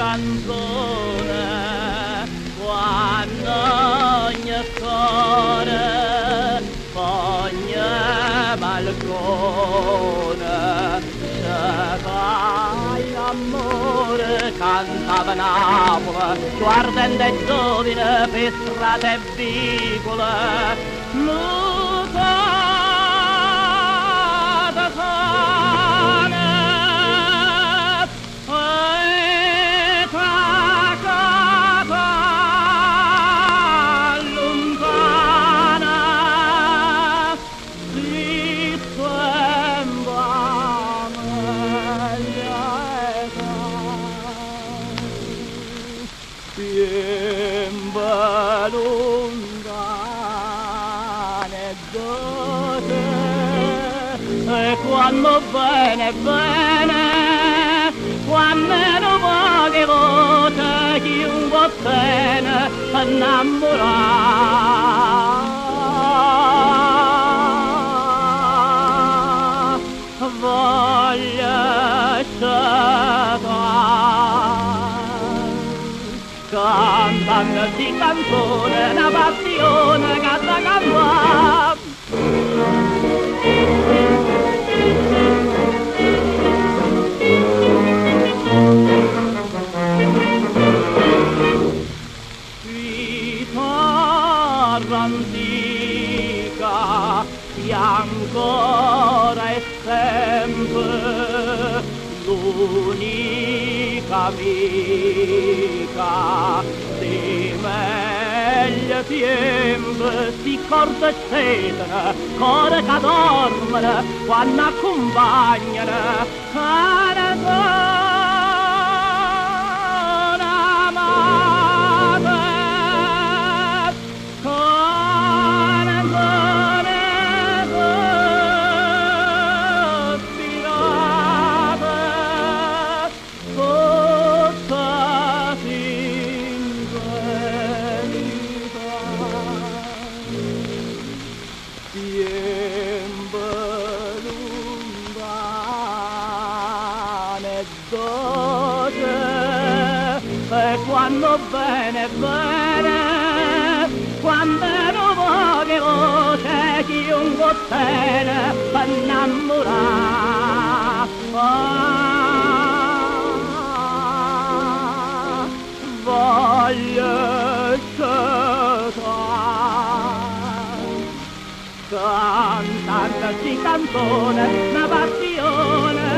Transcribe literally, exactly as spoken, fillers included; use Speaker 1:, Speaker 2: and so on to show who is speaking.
Speaker 1: canzone quando ogni cuore ogni balcone se fai l'amore cantava Napoli guardando e giovine per strade e vicole lucata cane e tacata lontana si sembra lieta Piemba lontane dote e quando bene bene quando non poche volte chiunque ottiene innamorare voglia cantando di canzone una passione che da cantare chitarra antica e ancora e sempre l'unica amica di meglio tempo si corda e sedere cuore che dormono quando accompagnano canzone amate canzone sospirate forza sincerità Piemba lontane dote e quando bene bene quando non poche voce chiunque ottiene per innamorare voglio cantare canzone, una passione